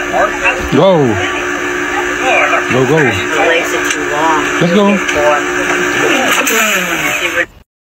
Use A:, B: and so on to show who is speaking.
A: Go. Go, go.
B: The legs are too long.
A: Let's go.